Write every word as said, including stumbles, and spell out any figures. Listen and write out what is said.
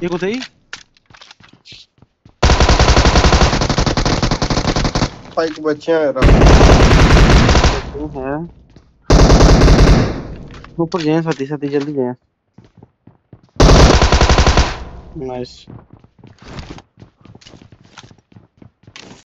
ये को सही फाइक बच्चे हैं यार है ऊपर जाए साथी साथी जल्दी जाए नाइस